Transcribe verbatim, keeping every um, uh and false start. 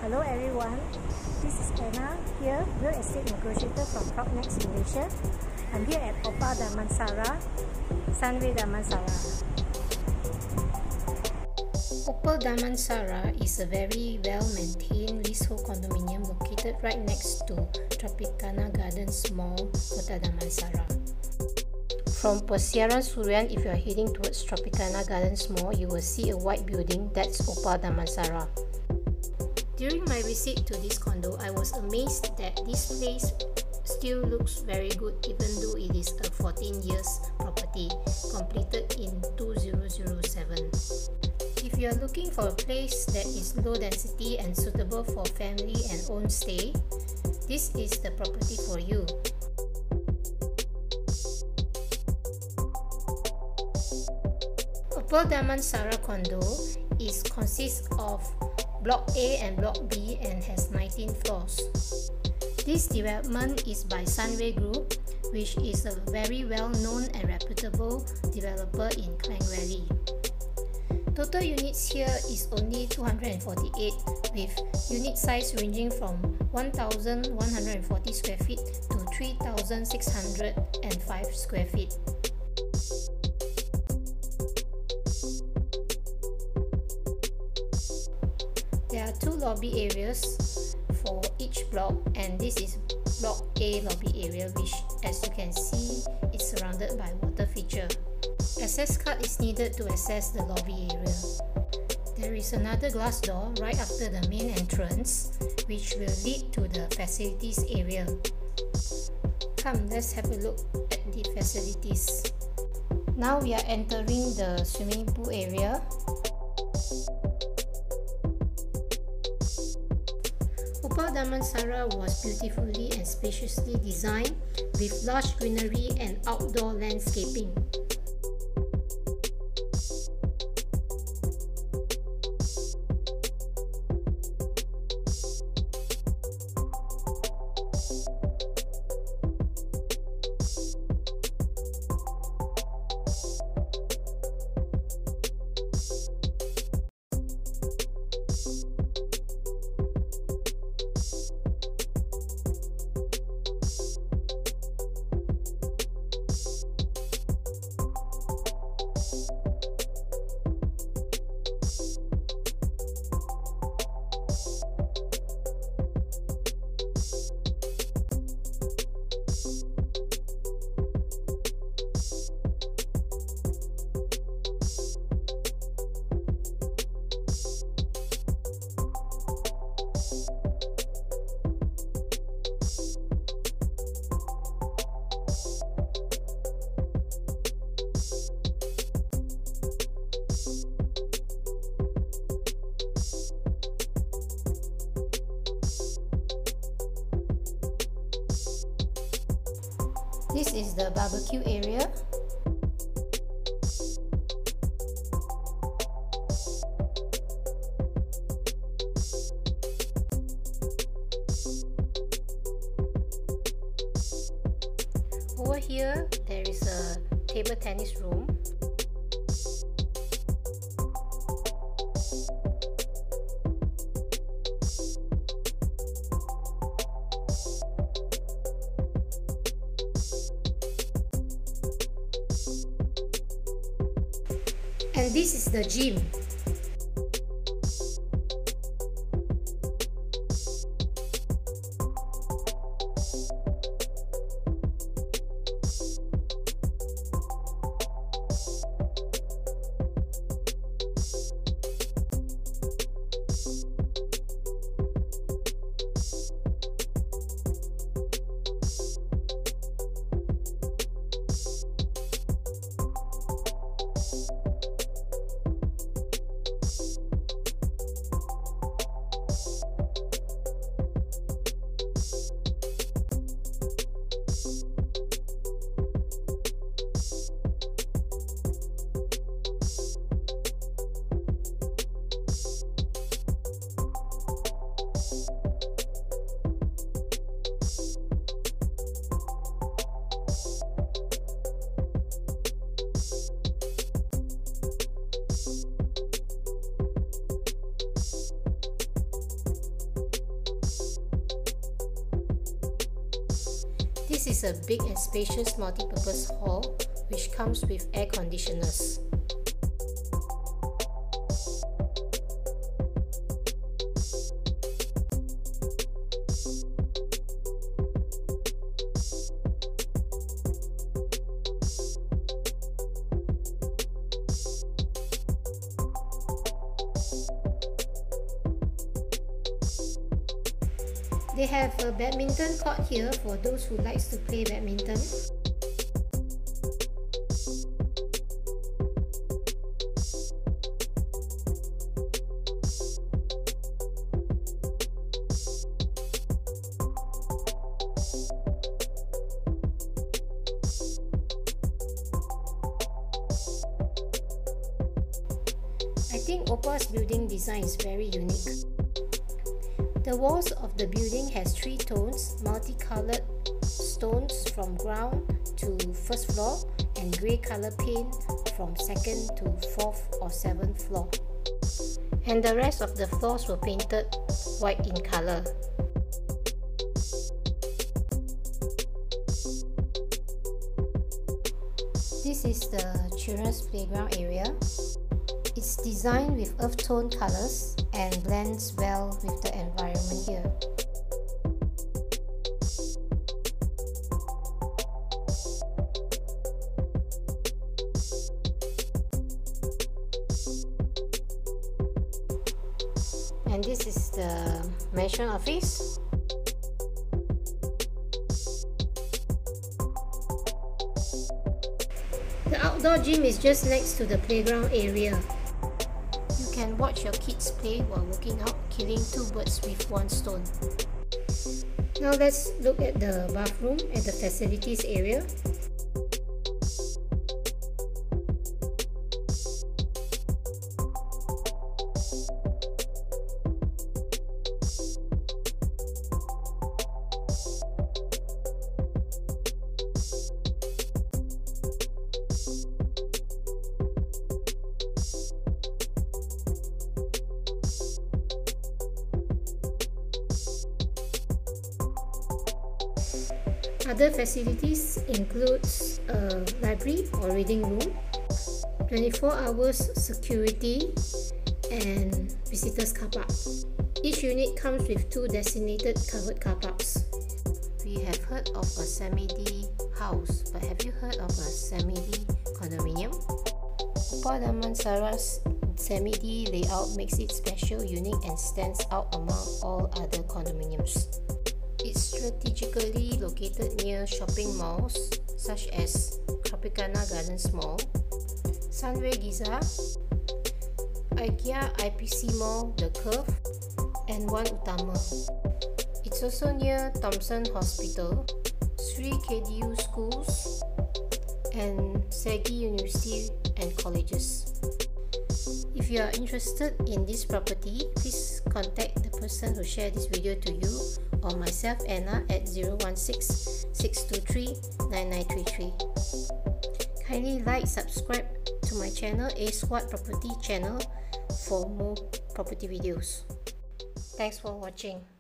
Hello everyone, this is Anna here, real estate negotiator from Carparks, Malaysia. I'm here at Opal Damansara Sunway Damansara. Opal Damansara is a very well-maintained leasehold condominium located right next to Tropicana Gardens Mall, Kota Damansara. From Persiaran Surian, if you are heading towards Tropicana Gardens Mall, you will see a white building. That's Opal Damansara. During my visit to this condo, I was amazed that this place still looks very good even though it is a fourteen years property completed in two thousand seven. If you are looking for a place that is low density and suitable for family and own stay, this is the property for you. Opal Damansara condo is consists of Block A and Block B and has nineteen floors. This development is by Sunway Group, which is a very well-known and reputable developer in Klang Valley. Total units here is only two hundred forty-eight, with unit size ranging from one thousand one hundred forty square feet to three thousand six hundred five square feet. There are two lobby areas for each block, and this is Block A lobby area, which as you can see is surrounded by water feature. Access card is needed to access the lobby area. There is another glass door right after the main entrance, which will lead to the facilities area. Come, let's have a look at the facilities. Now we are entering the swimming pool area. Opal Damansara was beautifully and spaciously designed with large greenery and outdoor landscaping. This is the barbecue area. Over here, there is a table tennis room. And this is the gym. This is a big and spacious multi-purpose hall which comes with air conditioners. They have a badminton court here for those who likes to play badminton. I think Opal's building design is very unique. The walls of the building has three tones, multicolored stones from ground to first floor and grey color paint from second to fourth or seventh floor. And the rest of the floors were painted white in color. This is the children's playground area. It's designed with earth tone colors and blends well with the environment here. And this is the mansion office. The outdoor gym is just next to the playground area. You can watch your kids play while working out, killing two birds with one stone. Now let's look at the bathroom at the facilities area. Other facilities includes a library or reading room, twenty-four hours security, and visitors car park. Each unit comes with two designated covered car parks. We have heard of a Semi D house, but have you heard of a Semi D Condominium? Opal Damansara's Semi D layout makes it special, unique, and stands out among all other condominiums. It's strategically located near shopping malls such as Tropicana Gardens Mall, Sunway Giza, IKEA I P C Mall, The Curve, and One Utama. It's also near Thompson Hospital, Sri K D U schools, and Sagi University and colleges. If you are interested in this property, please contact the person who shared this video to you or myself, Anna, at zero one six, six two three, nine nine three three. Kindly like, subscribe to my channel, A SWAT Property channel, for more property videos. Thanks for watching.